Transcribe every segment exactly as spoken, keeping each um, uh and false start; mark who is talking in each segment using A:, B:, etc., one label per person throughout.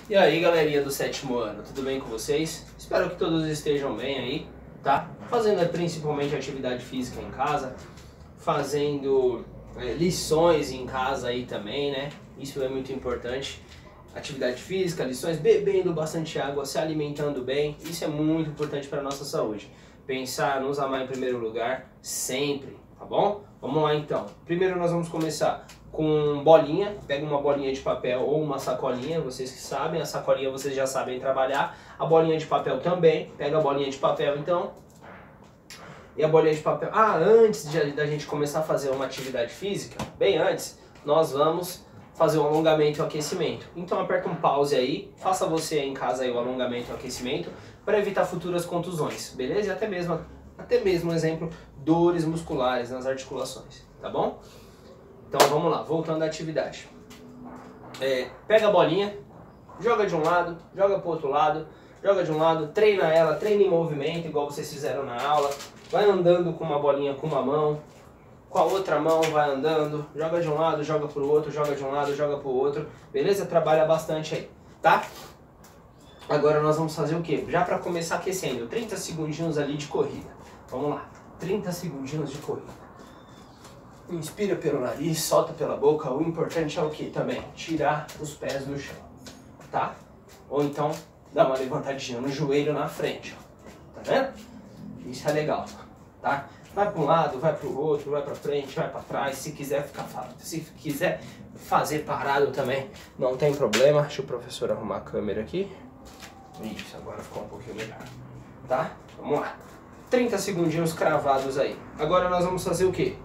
A: E aí, galerinha do sétimo ano, tudo bem com vocês? Espero que todos estejam bem aí, tá? Fazendo principalmente atividade física em casa, fazendo é, lições em casa aí também, né? Isso é muito importante. Atividade física, lições, bebendo bastante água, se alimentando bem, isso é muito importante para a nossa saúde. Pensar, nos amar em primeiro lugar, sempre, tá bom? Vamos lá então. Primeiro nós vamos começar com bolinha, pega uma bolinha de papel ou uma sacolinha, vocês que sabem, a sacolinha vocês já sabem trabalhar, a bolinha de papel também, pega a bolinha de papel então, e a bolinha de papel, ah, antes de, da gente começar a fazer uma atividade física, bem antes, nós vamos fazer o alongamento e o aquecimento. Então aperta um pause aí, faça você em casa aí o alongamento e o aquecimento, para evitar futuras contusões, beleza? E até mesmo, até mesmo, exemplo, dores musculares nas articulações, tá bom? Então vamos lá, voltando à atividade. É, pega a bolinha, joga de um lado, joga pro outro lado, joga de um lado, treina ela, treina em movimento, igual vocês fizeram na aula. Vai andando com uma bolinha com uma mão, com a outra mão vai andando, joga de um lado, joga pro outro, joga de um lado, joga pro outro, beleza? Trabalha bastante aí, tá? Agora nós vamos fazer o quê? Já para começar aquecendo, trinta segundinhos ali de corrida. Vamos lá, trinta segundinhos de corrida. Inspira pelo nariz, solta pela boca. O importante é o que também? Tirar os pés do chão, tá? Ou então dá uma levantadinha no joelho na frente, ó. Tá vendo? Isso é legal, tá? Vai para um lado, vai para o outro, vai para frente, vai para trás. Se quiser ficar, se quiser fazer parado também, não tem problema. Deixa o professor arrumar a câmera aqui. Isso, agora ficou um pouquinho melhor, tá? Vamos lá. trinta segundinhos cravados aí. Agora nós vamos fazer o quê?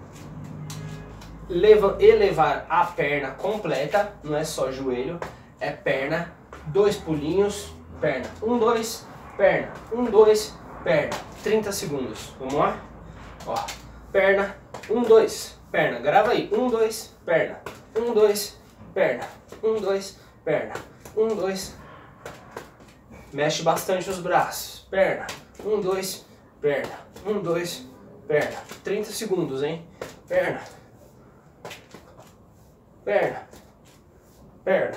A: Leva, elevar a perna completa, não é só joelho, é perna, dois pulinhos, perna, um, dois, perna, um, dois, perna, trinta segundos, vamos lá? Ó, perna, um, dois, perna, grava aí, um, dois, perna, um, dois, perna, um, dois, perna, um, dois, mexe bastante os braços, perna, um, dois, perna, um, dois, perna, trinta segundos, hein, perna, perna, perna.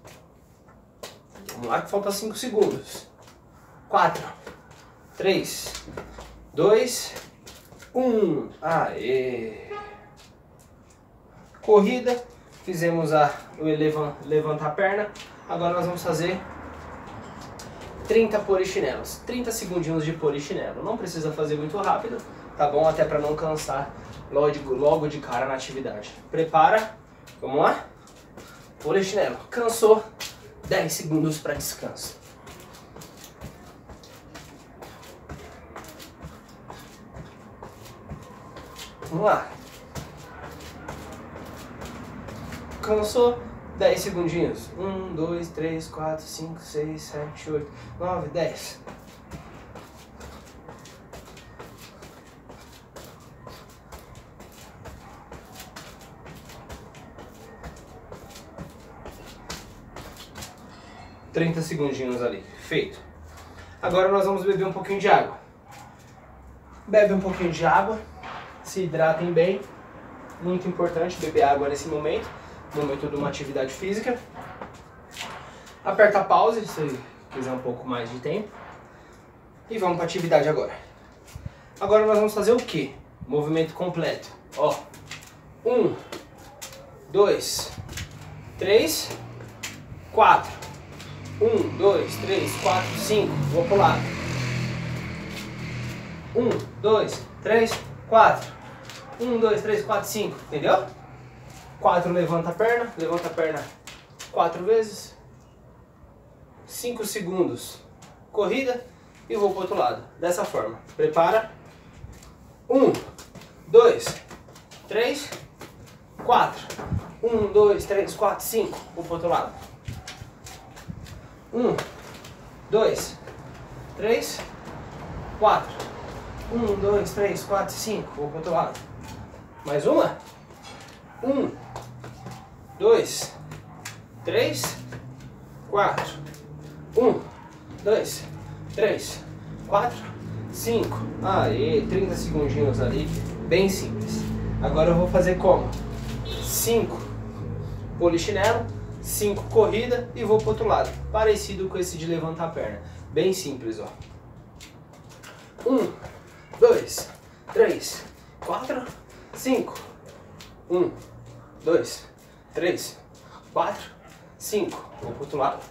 A: Vamos lá que falta cinco segundos. quatro, três, dois, um. Aê! Corrida. Fizemos a, o levantar a perna. Agora nós vamos fazer trinta polichinelos. trinta segundinhos de polichinelo. Não precisa fazer muito rápido, tá bom? Até para não cansar logo, logo de cara na atividade. Prepara. Vamos lá? Polichinelo. Cansou? dez segundos para descanso. Vamos lá. Cansou? dez segundinhos. um, dois, três, quatro, cinco, seis, sete, oito, nove, dez. trinta segundinhos ali, feito. Agora nós vamos beber um pouquinho de água. Bebe um pouquinho de água, se hidratem bem. Muito importante beber água nesse momento, no momento de uma atividade física. Aperta a pause se quiser um pouco mais de tempo. E vamos para a atividade agora. Agora nós vamos fazer o quê? Movimento completo. Ó, um, dois, três, quatro. Um, dois, três, quatro, cinco. Vou pro lado. Um, dois, três, quatro. Um, dois, três, quatro, cinco. Entendeu? Quatro, levanta a perna. Levanta a perna quatro vezes. Cinco segundos. Corrida. E vou pro outro lado. Dessa forma. Prepara. Um, dois, três, quatro. Um, dois, três, quatro, cinco. Vou pro outro lado. Um, dois, três, quatro. Um, dois, três, quatro, cinco. Vou pro outro lado. Mais uma. Um, dois, três, quatro. Um, dois, três, quatro, cinco. Aê, trinta segundinhos ali. Bem simples. Agora eu vou fazer como? cinco polichinelo, cinco corrida e vou pro outro lado. Parecido com esse de levantar a perna. Bem simples, ó. Um, dois, três, quatro, cinco. Um, dois, três, quatro, cinco. Vou pro outro lado.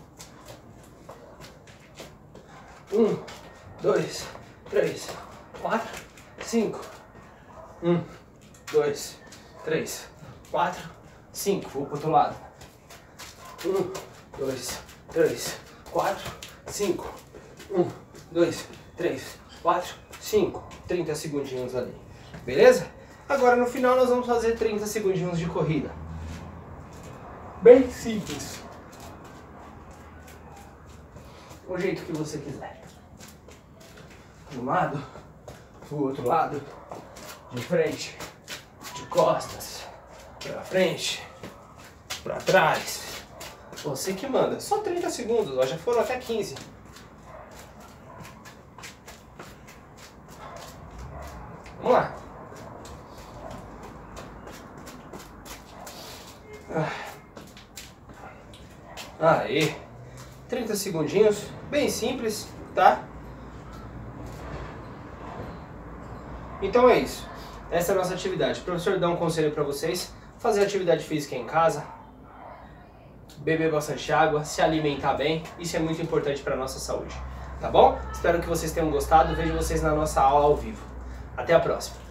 A: Um, dois, três, quatro, cinco. Um, dois, três, quatro, cinco. Vou pro outro lado. Um, dois, três, quatro, cinco. Um, dois, três, quatro, cinco. trinta segundinhos ali. Beleza? Agora no final nós vamos fazer trinta segundinhos de corrida. Bem simples. O jeito que você quiser. De um lado, do outro lado, de frente, de costas, pra frente, pra trás. Você que manda. Só trinta segundos, ó, já foram até quinze. Vamos lá. Aí. trinta segundinhos, bem simples, tá? Então é isso. Essa é a nossa atividade. O professor dá um conselho para vocês: fazer atividade física em casa, beber bastante água, se alimentar bem. Isso é muito importante para a nossa saúde. Tá bom? Espero que vocês tenham gostado. Vejo vocês na nossa aula ao vivo. Até a próxima.